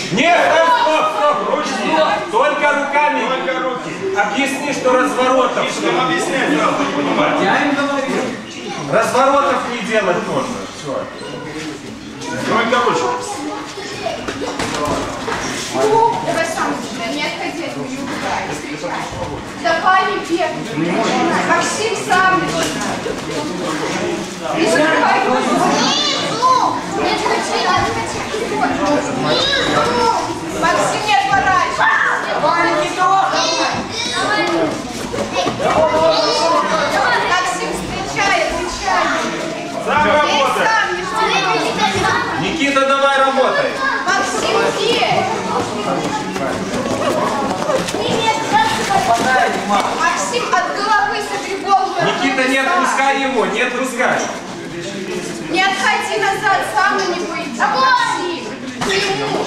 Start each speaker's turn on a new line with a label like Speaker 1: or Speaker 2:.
Speaker 1: Нет, стоп, ручки. Только руками.
Speaker 2: Только руки.
Speaker 1: Объясни, что разворотов.
Speaker 2: Что объяснять сразу не понимаю.
Speaker 3: Я им говорю.
Speaker 1: Разворотов не делать можно. Все.
Speaker 2: Только ручки.
Speaker 4: Давай сам не отходи от меня, встречай. Давай не бегай. Максим сам. Не закрывай глаза. Максим, не отворачивайся. Максим, встречай, отвечай.
Speaker 2: Сам работай.
Speaker 1: Никита, давай работай.
Speaker 4: Максим, где? Максим, от головы сотри голову.
Speaker 1: Никита, не отпускай его, не отпускай.
Speaker 4: Не отходи назад, сам на него иди. Максим, к нему.